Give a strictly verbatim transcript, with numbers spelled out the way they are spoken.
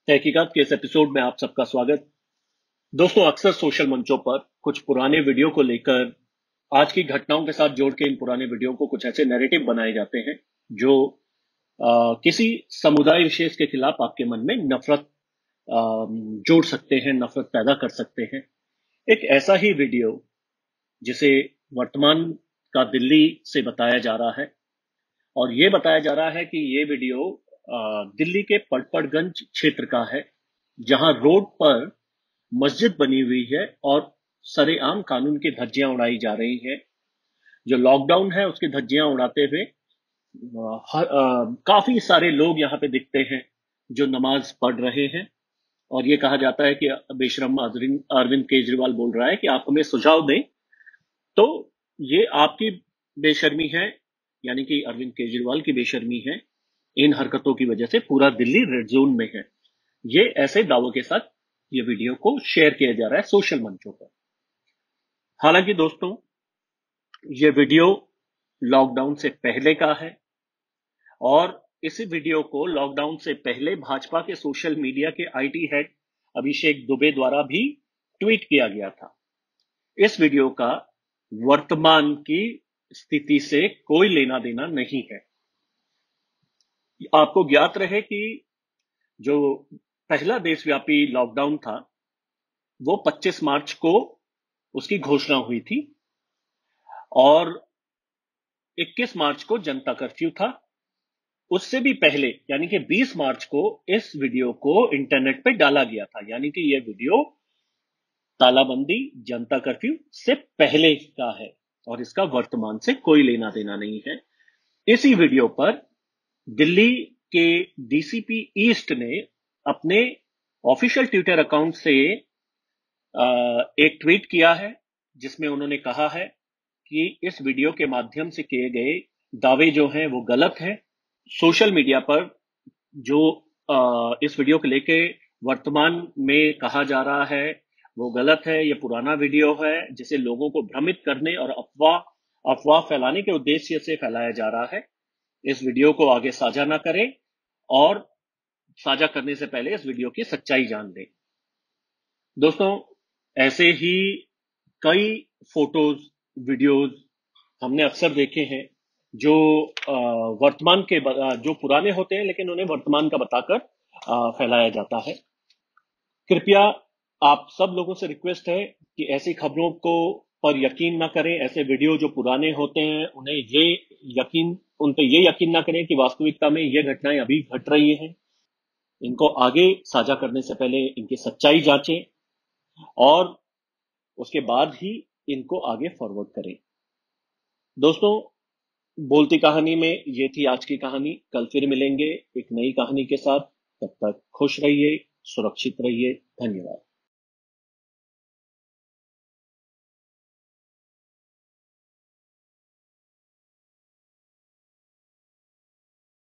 तहकीकात के इस एपिसोड में आप सबका स्वागत। दोस्तों, अक्सर सोशल मंचों पर कुछ पुराने वीडियो को लेकर आज की घटनाओं के साथ जोड़ के इन पुराने वीडियो को कुछ ऐसे नैरेटिव बनाए जाते हैं जो आ, किसी समुदाय विशेष के खिलाफ आपके मन में नफरत आ, जोड़ सकते हैं, नफरत पैदा कर सकते हैं। एक ऐसा ही वीडियो जिसे वर्तमान का दिल्ली से बताया जा रहा है, और ये बताया जा रहा है कि ये वीडियो आ, दिल्ली के पड़पड़गंज क्षेत्र का है, जहां रोड पर मस्जिद बनी हुई है और सरेआम कानून की धज्जियां उड़ाई जा रही हैं। जो लॉकडाउन है उसकी धज्जियां उड़ाते हुए अ, हर- अ, काफी सारे लोग यहाँ पे दिखते हैं जो नमाज पढ़ रहे हैं। और ये कहा जाता है कि बेशरम अरविंद अरविंद केजरीवाल बोल रहा है कि आप हमें सुझाव दें, तो ये आपकी बेशर्मी है, यानी कि अरविंद केजरीवाल की बेशर्मी है। इन हरकतों की वजह से पूरा दिल्ली रेड जोन में है। ये ऐसे दावों के साथ ये वीडियो को शेयर किया जा रहा है सोशल मंचों पर। हालांकि दोस्तों, ये वीडियो लॉकडाउन से पहले का है, और इसी वीडियो को लॉकडाउन से पहले भाजपा के सोशल मीडिया के आईटी हेड अभिषेक दुबे द्वारा भी ट्वीट किया गया था। इस वीडियो का वर्तमान की स्थिति से कोई लेना देना नहीं है। आपको ज्ञात रहे कि जो पहला देशव्यापी लॉकडाउन था वो पच्चीस मार्च को उसकी घोषणा हुई थी, और इक्कीस मार्च को जनता कर्फ्यू था। उससे भी पहले यानी कि बीस मार्च को इस वीडियो को इंटरनेट पे डाला गया था, यानी कि यह वीडियो तालाबंदी, जनता कर्फ्यू से पहले का है, और इसका वर्तमान से कोई लेना देना नहीं है। इसी वीडियो पर दिल्ली के डीसीपी ईस्ट ने अपने ऑफिशियल ट्विटर अकाउंट से एक ट्वीट किया है, जिसमें उन्होंने कहा है कि इस वीडियो के माध्यम से किए गए दावे जो हैं वो गलत हैं। सोशल मीडिया पर जो इस वीडियो को लेके वर्तमान में कहा जा रहा है वो गलत है। ये पुराना वीडियो है जिसे लोगों को भ्रमित करने और अफवाह अफवाह फैलाने के उद्देश्य से फैलाया जा रहा है। इस वीडियो को आगे साझा ना करें, और साझा करने से पहले इस वीडियो की सच्चाई जान लें। दोस्तों, ऐसे ही कई फोटोज, वीडियोज हमने अक्सर देखे हैं जो वर्तमान के जो पुराने होते हैं लेकिन उन्हें वर्तमान का बताकर फैलाया जाता है। कृपया आप सब लोगों से रिक्वेस्ट है कि ऐसी खबरों को पर यकीन ना करें। ऐसे वीडियो जो पुराने होते हैं उन्हें ये यकीन उन पे ये यकीन ना करें कि वास्तविकता में ये घटनाएं अभी घट रही हैं। इनको आगे साझा करने से पहले इनकी सच्चाई जांचें, और उसके बाद ही इनको आगे फॉरवर्ड करें। दोस्तों, बोलती कहानी में ये थी आज की कहानी। कल फिर मिलेंगे एक नई कहानी के साथ। तब तक खुश रहिए, सुरक्षित रहिए। धन्यवाद।